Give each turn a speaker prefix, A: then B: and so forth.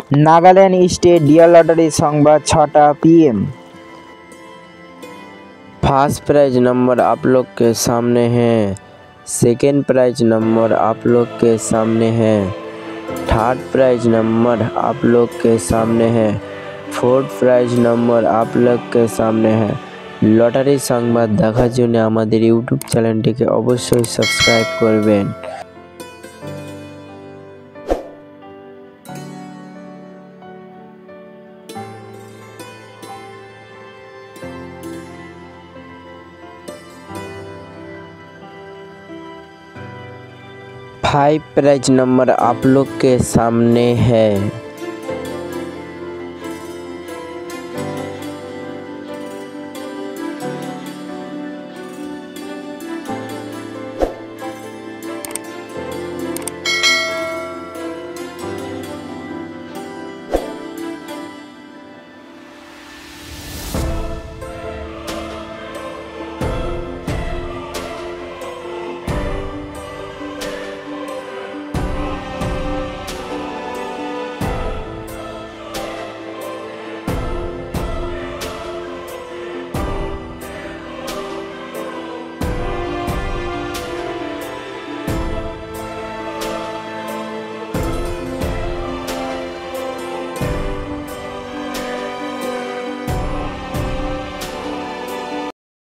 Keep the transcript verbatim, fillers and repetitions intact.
A: Nagaland state dear lottery संख्या छटा PM.
B: First prize number आप लोग के सामने है, सेकेंड प्राइज नंबर आप लोग के सामने है, थर्ड प्राइज नंबर आप लोग के सामने है, फोर्थ प्राइज नंबर आप लोग के सामने है। लटारी संबाद देखार जोन्नो आमादेर यूट्यूब चैनलटिके अवश्य सबस्क्राइब करबेन। फाइव प्राइज नंबर आप लोग के सामने है,